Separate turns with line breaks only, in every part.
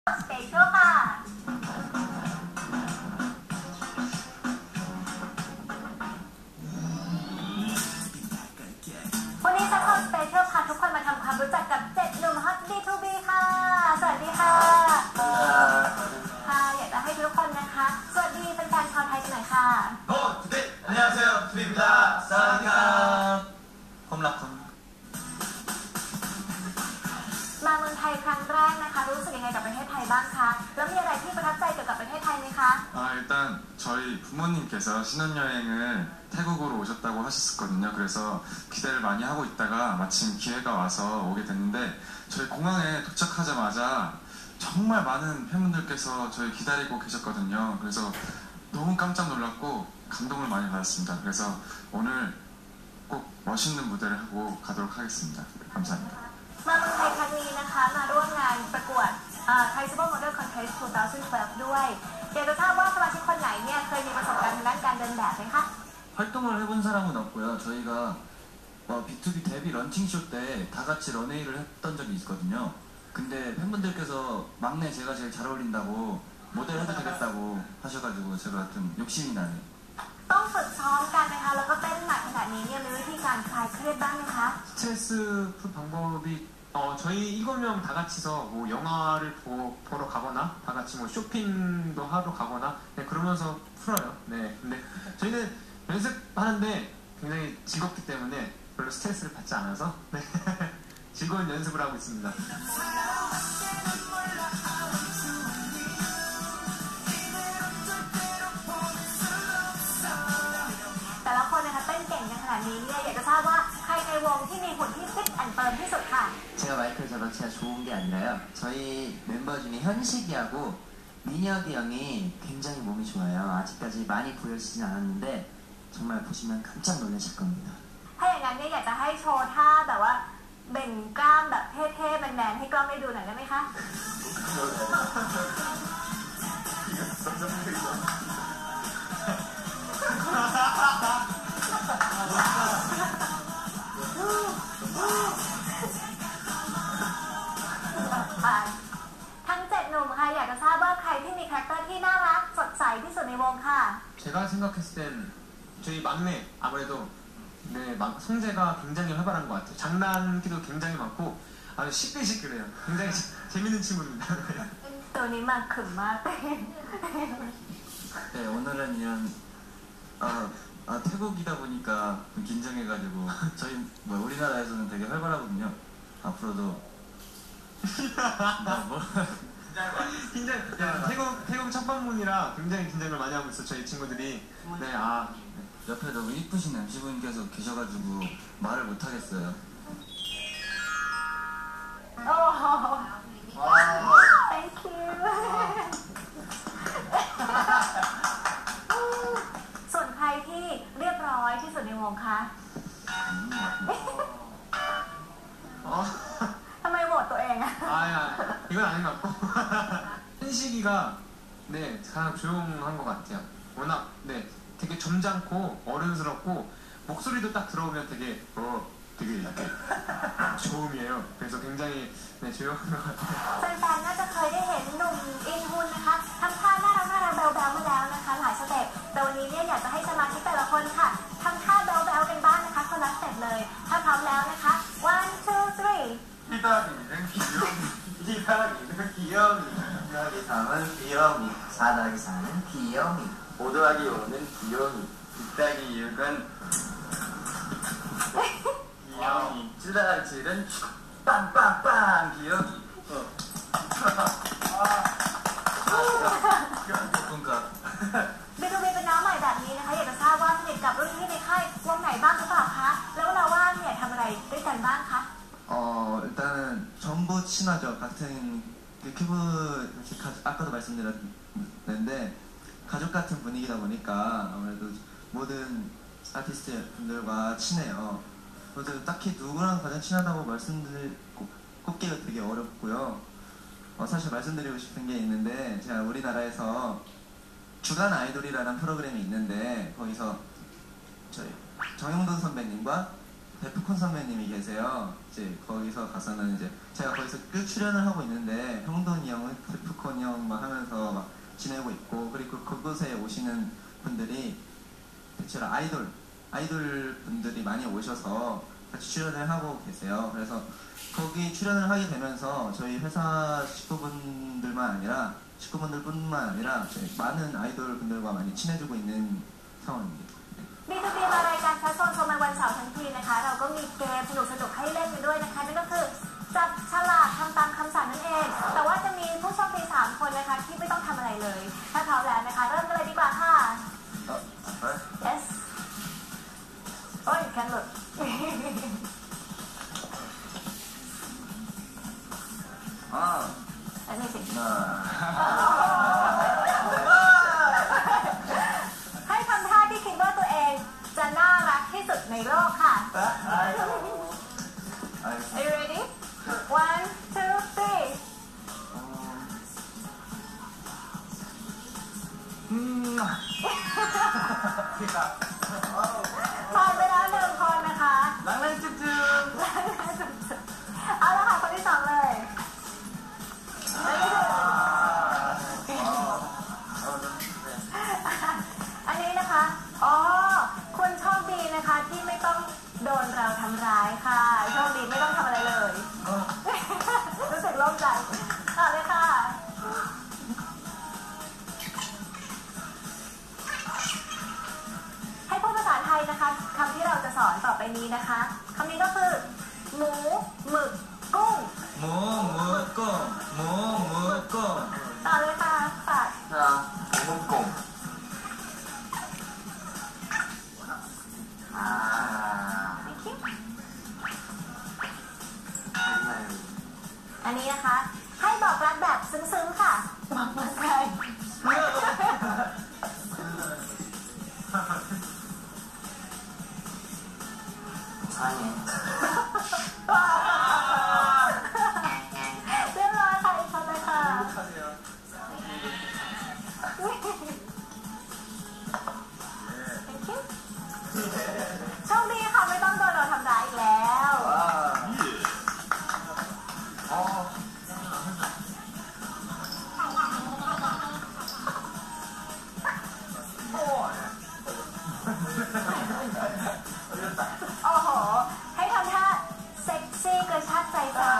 สเปเชียลค่ะวันนี้ซักคอนสเปเชียลพาทุกคนมาทำความรู้จักกับ7หนุ่มฮอต B2B ค่ะ สวัสดีค่ะค่ะอยากจะให้ทุกคนนะคะสวัสดีแฟนๆชาวไทยกันหน่อยค่ะ
안녕하세요, 투비입니다. 사랑합니다. 홈라콘.
มาเมืองไทยครั้งแรกนะคะรู้สึกยังไงกับประเทศไทยบ้างคะแล้วมีอะไรที่ประทับใจเกี่ยวกับประเทศไทยไหมคะ
일단 저희 부모님께서 신혼여행을 태국으로 오셨다고 하셨었거든요. 그래서 기대를 많이 하고 있다가 마침 기회가 와서 오게 됐는데 저희 공항에 도착하자마자 정말 많은 팬분들께서 저희 기다리고 계셨거든요. 그래서 너무 깜짝 놀랐고 감동을 많이 받았습니다. 그래서 오늘 꼭 멋있는 무대를 하고 가도록 하겠습니다. 감사합니다.
มาเมืองไทยครั้งนี้นะคะมาร่วมงานประกวดไทยซูเปอร์โมเดลคอนเทสต์2012ด้วยอยากจะทราบว่าสมาชิกคนไหนเนี่ยเคยมีประสบการณ์ทางด้านการเดินแบบไหมคะ
활동을 해본 사람은 없고요. 저희가 B2B 데뷔 런칭쇼 때 다 같이 런웨이를 했던 적이 있거든요. 근데 팬분들께서 막내 제가 제일 잘 어울린다고 모델 해도 되겠다고 하셔가지고 제가 좀 욕심이 나네요.
ต้องฝึกซ้อมกันนะคะแล้วก็เต้นหนักขนาดนี้เนี่ยมีวิธีการคลายเครียดบ้างไหมคะ
스트레스 풀 방법이 저희 7명 다 같이서 뭐 영화를 보러 가거나 다 같이 뭐 쇼핑도 하러 가거나 네, 그러면서 풀어요. 네, 근데 저희는 연습하는데 굉장히 즐겁기 때문에 별로 스트레스를 받지 않아서 네, 즐거운 연습을 하고 있습니다.
แต่ละคนนะคะเต้นเก่งกันขนาดนี้เนี่ยอยากจะทราบว่าใครในวงที่มีหุ่นที่ฟิตแอนด์เฟิร์มที่สุดค่ะ
제가 마이클 자동차가 좋은 게 아니라요. 저희 멤버 중에 현식이하고 민혁이 형이 굉장히 몸이 좋아요. 아직까지 많이 보여지진 않았는데 정말 보시면 깜짝 놀라실 겁니다.
ถ้าอย่างนั้นเนี่ยอยากจะให้โชว์ท่าแบบว่าเบ่งกล้ามแบบเท่ๆแมนๆให้กล้องได้ดูหน่อยได้ไหมคะ ทั้ง7หนุ่มค่ะอยากจะทราบว่าใครที่มีคาแรคเตอร์ที่น่ารักสดใสที่สุดในวงค่ะ
제가 생각했을 땐 저희 막내 아무래도 네, 성재가 굉장히 활발한 것 같아요. 장난기도 굉장히 많고 아주 시끌시끌해요. 굉장히 재밌는 친구입니다.
ตัวนี้มาขึมมาก
네, 오늘은 이런 태국이다 보니까 좀 긴장해가지고 저희 우리나라에서는 되게 활발하거든요. 앞으로도
태국 첫 방문이라 굉장히 긴장을 많이 하고 있어 저희 친구들이. 네,
옆에 너무 이쁘신 MC분께서 계셔가지고 말을 못하겠어요.
โอ้โห thank you ส่วนใครที่เรียบร้อยที่สุดในวงคะทำไมโหวตตัวเองอะ
이건 아닌 것 같고 현식이가 네 가장 조용한 것 같아요. 워낙 네 되게 점잖고 어른스럽고 목소리도 딱 들어오면 되게 이렇게 좋음이에요. 그래서 굉장히 네 조용한 것 같아요.
แฟนๆน่าจะเคยได้เห็นหนุ่มอินฮุนนะคะทำท่าน่ารักแบ๊วๆมาแล้วนะคะหลายสเต็ปแต่วันนี้เนี่ยอยากจะให้สมาชิกแต่ละคนค่ะทำท่าแบ๊วๆกันบ้างนะคะคนละสเต็ปเลยถ้าพร้อมแล้วนะคะ one two three
희다리는 귀요미. 희다리는 귀요미.
2더하기 3은 귀요미. 4더하기 4는 귀요미.
5더하기 5는 귀요미. 6더하기 6은 귀요미. 7더하기 7은 빵빵빵 귀요미.
뭔가
B2B เป็นน้องใหม่แบบนี้นะคะอยากจะทราบว่าสนิทกับรุ่นพี่ในค่ายวงไหนบ้างหรือเปล่าคะแล้วเวลาว่างเนี่ยทำอะไรด้วยกันบ้างคะ
일단은 전부 친하죠. 같은 큐브 아까도 말씀드렸는데 가족 같은 분위기다 보니까 아무래도 모든 아티스트 분들과 친해요. 그래서 딱히 누구랑 가장 친하다고 꼽기가 되게 어렵고요. 사실 말씀드리고 싶은 게 있는데 제가 우리나라에서 주간 아이돌이라는 프로그램이 있는데 거기서 저희 정용돈 선배님과
데프콘 선배님이 계세요. 이제 거기서 가서는 이제 제가 거기서 쭉 출연을 하고 있는데 형돈이 형은 데프콘 형 막 하면서 막 지내고 있고 그리고 그곳에 오시는 분들이 대체로 아이돌 분들이 많이 오셔서 같이 출연을 하고 계세요. 그래서 거기 출연을 하게 되면서 저희 회사 식구분들뿐만 아니라 많은 아이돌 분들과 많이 친해지고 있는 상황입니다.
B2B มารายการแคสโซนโชว์มาวันเสาร์ทั้งทีนะคะเราก็มีเกมสนุกๆให้เล่นกันด้วยนะคะนั่นก็คือจับฉลากทำตามคำสั่งนั่นเองแต่ว่าจะมีผู้โชคดี3คนนะคะที่ไม่ต้องทำอะไรเลยถ้าพร้อมแล้วนะคะเริ่มกันเลยดีกว่าค่ะ yes โอ้ยแคนหลุด อันนี้สิให้ทำท่าที่คิดว่าตัวเองจะน่ารักที่สุดในโลกค่ะ Are you ready? 1, 2, 3 ผ่านไปแล้ว1 คนนะคะ
랑랑 찜찜
เอาละค่ะคนที่2เลย อันนี้นะคะอ๋อคุณโชคดีนะคะที่ไม่ต้องโดนเราทำร้ายค่ะโชคดีไม่ต้องทำอะไรเลยรู้สึกโล่งใจต่อเลยค่ะให้พูดภาษาไทยนะคะคำที่เราจะสอนต่อไปนี้นะคะคำนี้ก็คือหมูหมึกกุ้ง
모무꽁
ต่อเลยค่ะฝาก
모무꽁
Thank you อันนี้นะคะให้บอกรักแบบซึ้งๆค่ะบอกมาใคร
사랑해
เรียบร้อยค่ะอีกคนเลยค่ะ Thank you โชคดีค่ะไม่ต้องโดนเราทำร้ายอีกแล้ว โอ้โห ให้ทำท่าเซ็กซี่กระชากใจสาว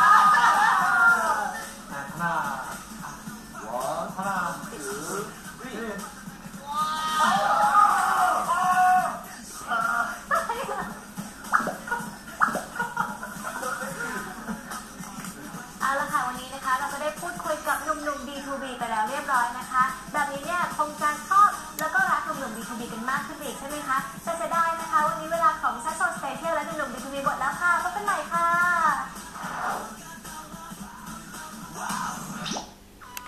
เอาละค่ะวันนี้นะคะเราก็ได้พูดคุยกับหนุ่มๆ B2B ไปแล้วเรียบร้อยนะคะแบบนี้เนี่ยคงจะชอบแล้วก็รักหนุ่มๆ B2B กันมากขึ้นอีกใช่ไหมคะแต่